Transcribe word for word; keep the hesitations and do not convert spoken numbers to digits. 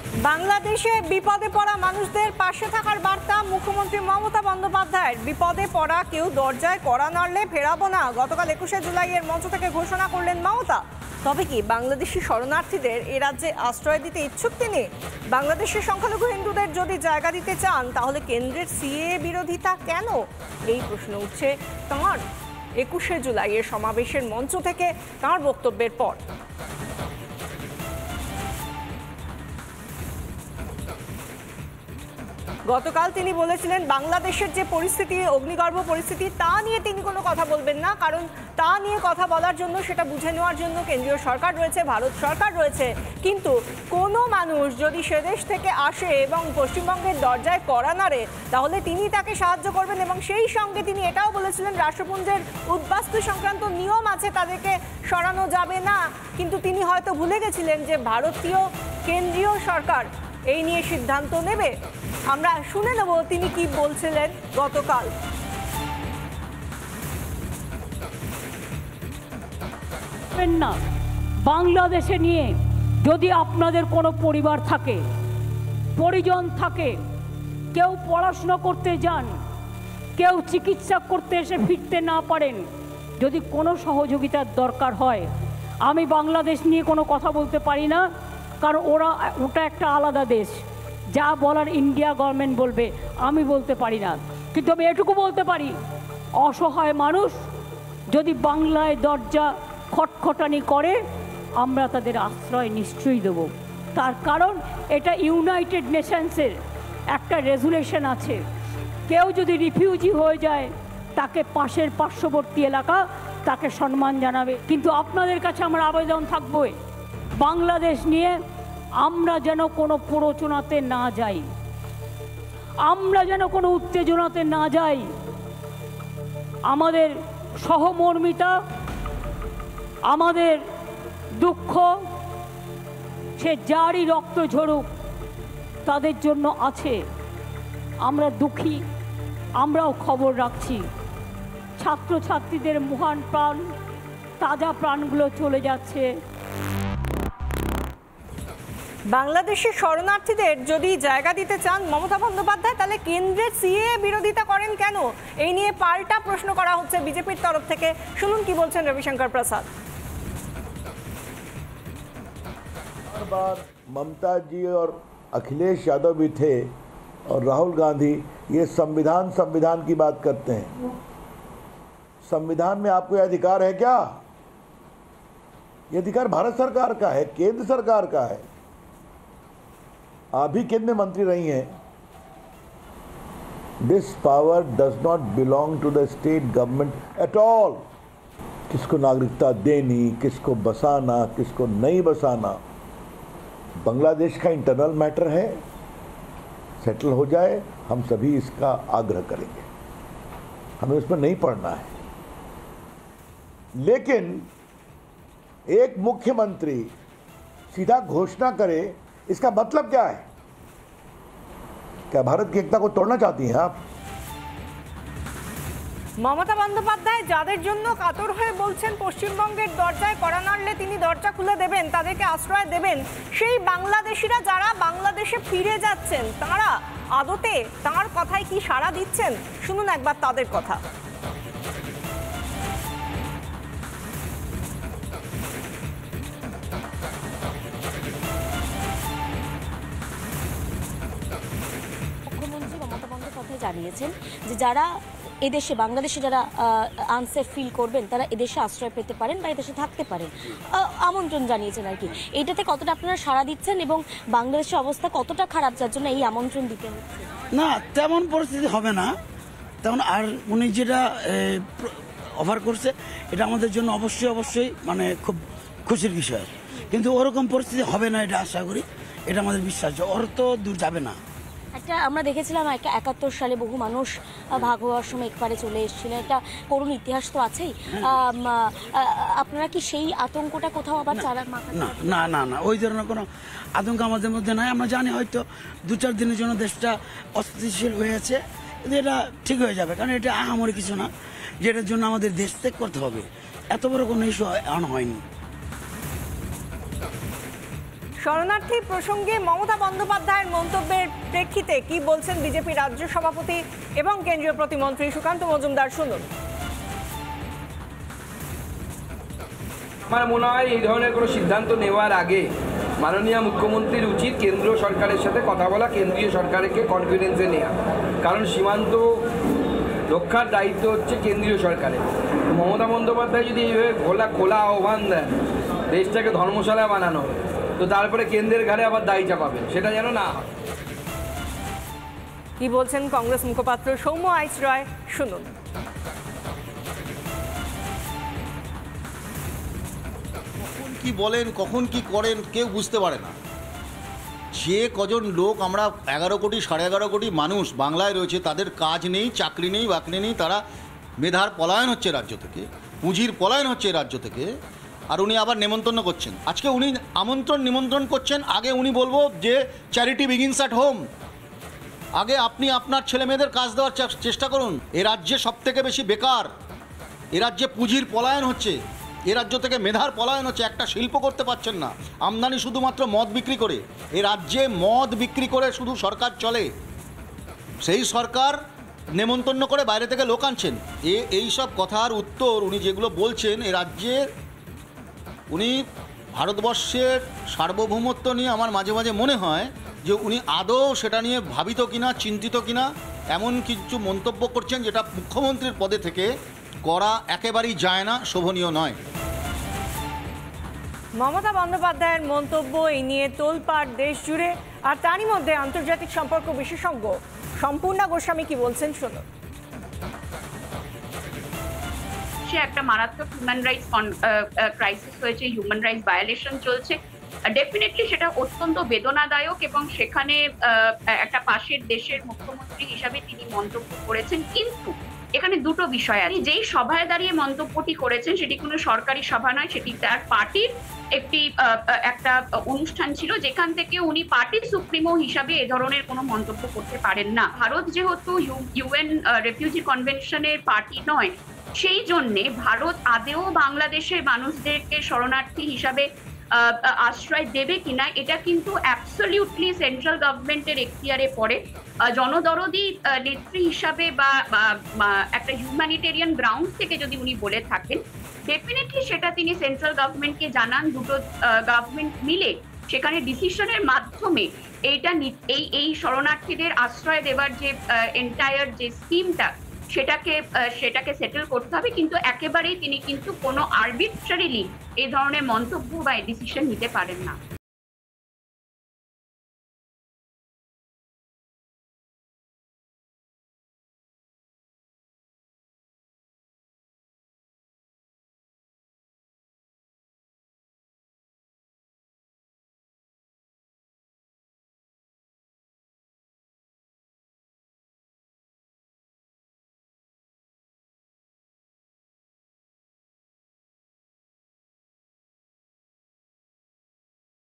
বাংলাদেশে বিপদে পড়া মানুষদের পাশে থাকার বার্তা মুখ্যমন্ত্রী মমতা বন্দ্যোপাধ্যায়ের। বিপদে পড়া কেউ দরজায় কড়া নাড়লে ফেরাবো না, গতকাল একুশে জুলাইয়ের মঞ্চ থেকে ঘোষণা করলেন মমতা। তবে কি বাংলাদেশি শরণার্থীদের এ রাজ্যে আশ্রয় দিতে ইচ্ছুক তিনি? বাংলাদেশের সংখ্যালঘু হিন্দুদের যদি জায়গা দিতে চান তাহলে কেন্দ্রের সিএএ বিরোধিতা কেন? এই প্রশ্ন উঠছে তাঁর একুশে জুলাইয়ের সমাবেশের মঞ্চ থেকে তাঁর বক্তব্যের পর। গতকাল তিনি বলেছিলেন বাংলাদেশের যে পরিস্থিতি, অগ্নিগর্ভ পরিস্থিতি, তা নিয়ে তিনি কোনো কথা বলবেন না, কারণ তা নিয়ে কথা বলার জন্য, সেটা বুঝে নেওয়ার জন্য কেন্দ্রীয় সরকার রয়েছে, ভারত সরকার রয়েছে। কিন্তু কোনো মানুষ যদি সে দেশ থেকে আসে এবং পশ্চিমবঙ্গের দরজায় কড়া নাড়ে তাহলে তিনি তাকে সাহায্য করবেন। এবং সেই সঙ্গে তিনি এটাও বলেছিলেন রাষ্ট্রপুঞ্জের উদ্বাস্তু সংক্রান্ত নিয়ম আছে, তাদেরকে সরানো যাবে না। কিন্তু তিনি হয়তো ভুলে গেছিলেন যে ভারতীয় কেন্দ্রীয় সরকার এই নিয়ে সিদ্ধান্ত নেবে। আমরা শুনে নেব তিনি কি বলছিলেন গতকাল। না, বাংলাদেশে নিয়ে যদি আপনাদের কোনো পরিবার থাকে, পরিজন থাকে, কেউ পড়াশোনা করতে যান, কেউ চিকিৎসা করতে এসে ফিরতে না পারেন, যদি কোনো সহযোগিতার দরকার হয়, আমি বাংলাদেশ নিয়ে কোনো কথা বলতে পারি না, কারণ ওরা ওটা একটা আলাদা দেশ। যা বলার ইন্ডিয়া গভর্নমেন্ট বলবে, আমি বলতে পারি না। কিন্তু আমি এটুকু বলতে পারি, অসহায় মানুষ যদি বাংলায় দরজা খটখটানি করে, আমরা তাদের আশ্রয় নিশ্চয়ই দেব। তার কারণ এটা ইউনাইটেড নেশনসের একটা রেজুলেশন আছে, কেউ যদি রিফিউজি হয়ে যায় তাকে পাশের পার্শ্ববর্তী এলাকা তাকে সম্মান জানাবে। কিন্তু আপনাদের কাছে আমার আবেদন থাকবে, বাংলাদেশ নিয়ে আমরা যেন কোনো প্ররোচনাতে না যাই, আমরা যেন কোনো উত্তেজনাতে না যাই। আমাদের সহমর্মিতা, আমাদের দুঃখ, সে যারই রক্ত ঝরুক তাদের জন্য আছে। আমরা দুঃখী, আমরাও খবর রাখছি। ছাত্রছাত্রীদের মহান প্রাণ, তাজা প্রাণগুলো চলে যাচ্ছে। বাংলাদেশের শরণার্থীদের যদি জায়গা দিতে চান মমতা বন্দ্যোপাধ্যায়, তাহলে কেন্দ্রের সিএএ বিরোধিতা করেন কেন? এই নিয়ে পাল্টা প্রশ্ন করা হচ্ছে বিজেপির তরফ থেকে। শুনুন কি বলছেন রবিশঙ্কর प्रसाद। हर बार ममता जी और अखिलेश यादव भी थे और राहुल गांधी ये संविधान संविधान की बात करते हैं। संविधान में आपको यह अधिकार है क्या? ये अधिकार भारत सरकार का है, केंद्र सरकार का है। आप भी केंद्र मंत्री रही हैं। This power does not belong to the state government at all. किसको नागरिकता देनी, किसको बसाना, किसको नहीं बसाना, बांग्लादेश का इंटरनल मैटर है, सेटल हो जाए। हम सभी इसका आग्रह करेंगे, हमें उस पर नहीं पड़ना है। लेकिन एक मुख्यमंत्री सीधा घोषणा करे, इसका मतलब क्या है? क्या भारत की एकता को तोड़ना चाहती हैं आप? মমতা বন্দ্যোপাধ্যায় যাদের জন্য কাতর হয়ে বলছেন পশ্চিমবঙ্গের দরজায় কড়া নাড়লে তিনি দরজা খুলে দেবেন, তাদেরকে আশ্রয় দেবেন, সেই বাংলাদেশিরা যারা বাংলাদেশে ফিরে যাচ্ছেন তারা আদতে তাঁর কথায় কি সাড়া দিচ্ছেন? শুনুন একবার তাদের কথা। মুখ্যমন্ত্রী মমতা বন্দ্যোপাধ্যায় জানিয়েছেন যে যারা এদেশে, বাংলাদেশে যারা আনসেফ ফিল করবেন তারা এদেশে আশ্রয় পেতে পারেন বা এদেশে থাকতে পারেন, আমন্ত্রণ জানিয়েছেন আর কি। এইটাতে কতটা আপনারা সাড়া দিচ্ছেন এবং বাংলাদেশের অবস্থা কতটা খারাপ যার জন্য এই আমন্ত্রণ দিতে হচ্ছে? না, তেমন পরিস্থিতি হবে না তেমন। আর উনি যেটা অফার করছে এটা আমাদের জন্য অবশ্যই অবশ্যই মানে খুব খুশির বিষয়, কিন্তু ওরকম পরিস্থিতি হবে না এটা আশা করি, এটা আমাদের বিশ্বাস। ওর তো দূর যাবে না। একটা আমরা দেখেছিলাম একটা একাত্তর সালে বহু মানুষ ভাগ হওয়ার সময় একবারে চলে এসেছিলেন, একটা করুণ ইতিহাস তো আছেই। আপনারা কি সেই আতঙ্কটা কোথাও আবার চালার? না না না না ওই ধরনের কোনো আতঙ্ক আমাদের মধ্যে নাই। আমরা জানি হয়তো দু চার দিনের জন্য দেশটা অস্থিতিশীল হয়েছে, কিন্তু এটা ঠিক হয়ে যাবে, কারণ এটা আহামরি কিছু না যেটার জন্য আমাদের দেশ ত্যাগ করতে হবে। এত বড় কোনো ইস্যু হয়নি। শরণার্থী প্রসঙ্গে মমতা বন্দ্যোপাধ্যায়ের মন্তব্যের প্রেক্ষিতে কি বলছেন বিজেপি রাজ্য সভাপতি এবং কেন্দ্রীয় প্রতিমন্ত্রী সুকান্ত মজুমদার, শুনুন। আমার মনে হয় এই ধরনের কোনো সিদ্ধান্ত নেওয়ার আগে মাননীয় মুখ্যমন্ত্রীর উচিত কেন্দ্রীয় সরকারের সাথে কথা বলা, কেন্দ্রীয় সরকারকে কনফিডেন্সে নেওয়া, কারণ সীমান্ত রক্ষার দায়িত্ব হচ্ছে কেন্দ্রীয় সরকারের। মমতা বন্দ্যোপাধ্যায় যদি এইভাবে খোলা খোলা আহ্বান দেন দেশটাকে ধর্মশালা বানানো, তো তারপরে কেন্দ্রের ঘাড়ে আবার দায়ী চাপাবেন, সেটা যেন না হয়। কি বলছেন কংগ্রেস মুখপাত্র সৌম্য আইচ রায়, শুনুন। কখন কি বলেন, কখন কি করেন কেউ বুঝতে পারে না। যে কজন লোক আমরা এগারো কোটি সাড়ে এগারো কোটি মানুষ বাংলায় রয়েছে, তাদের কাজ নেই, চাকরি নেই, বাকরি নেই, তারা মেধার পলায়ন হচ্ছে রাজ্য থেকে, পুঁজির পলায়ন হচ্ছে রাজ্য থেকে, আর উনি আবার নেমন্তন্ন করছেন। আজকে উনি আমন্ত্রণ নিমন্ত্রণ করছেন, আগে উনি বলবো যে চ্যারিটি বিগিনস অ্যাট হোম। আগে আপনি আপনার ছেলে মেয়েদের কাজ দেওয়ার চেষ্টা করুন। এ রাজ্যে সব থেকে বেশি বেকার, এ রাজ্যে পুঁজির পলায়ন হচ্ছে, এ রাজ্য থেকে মেধার পলায়ন হচ্ছে, একটা শিল্প করতে পারছেন না, আমদানি শুধুমাত্র মদ বিক্রি করে। এ রাজ্যে মদ বিক্রি করে শুধু সরকার চলে, সেই সরকার নেমন্তন্ন করে বাইরে থেকে লোক আনছেন। এ এই সব কথার উত্তর উনি যেগুলো বলছেন, এ রাজ্যে উনি ভারতবর্ষের সার্বভৌমত্ব নিয়ে আমার মাঝে মাঝে মনে হয় যে উনি আদৌ সেটা নিয়ে ভাবিত কিনা, চিন্তিত কিনা, এমন কিছু মন্তব্য করছেন যেটা মুখ্যমন্ত্রীর পদে থেকে করা একেবারেই যায় না, শোভনীয় নয়। মমতা বন্দ্যোপাধ্যায়ের মন্তব্য এই নিয়ে তোলপাড় দেশ জুড়ে, আর তারই মধ্যে আন্তর্জাতিক সম্পর্ক বিশেষজ্ঞ সম্পূর্ণা গোস্বামী কি বলছেন, শুনুন। একটা মারাত্মক হিউম্যান রাইটস ক্রাইসিস হয়েছে, হিউম্যান রাইটস ভায়োলেশন চলছে, ডেফিনেটলি সেটা অত্যন্ত বেদনাদায়ক, এবং সেখানে একটা পাশের দেশের মুখ্যমন্ত্রী হিসাবে তিনি মন্তব্য করেছেন। কিন্তু এখানে দুটো বিষয় আছে। যেই সভায় দাঁড়িয়ে মন্তব্যটি করেছেন সেটি কোনো সরকারি সভা নয়, সেটি তার পার্টির একটি একটা অনুষ্ঠান ছিল, যেখান থেকে উনি পার্টির সুপ্রিমো হিসাবে এ ধরনের কোনো মন্তব্য করতে পারেন না। ভারত যেহেতু ইউএন রেফিউজি কনভেনশনের পার্টি নয়, সেই জন্যে ভারত আদেও বাংলাদেশের মানুষদেরকে শরণার্থী হিসাবে আশ্রয় দেবে কিনা এটা কিন্তু অ্যাবসলিউটলি সেন্ট্রাল গভর্নমেন্টের এখতিয়ারে পড়ে। জনদরদি নেত্রী হিসাবে বা একটা হিউম্যানিটেরিয়ান গ্রাউন্ড থেকে যদি উনি বলে থাকেন, ডেফিনেটলি সেটা তিনি সেন্ট্রাল গভর্নমেন্টকে জানান, দুটো গভর্নমেন্ট মিলে সেখানে ডিসিশনের মাধ্যমে এইটা এই এই শরণার্থীদের আশ্রয় দেওয়ার যে এন্টায়ার যে স্কিমটা সেটাকে সেটাকে সেটেল করতে হবে। কিন্তু একেবারেই তিনি কিন্তু কোনো আরবিট্রারিলি এই ধরনের মন্তব্য বা ডিসিশন নিতে পারেন না।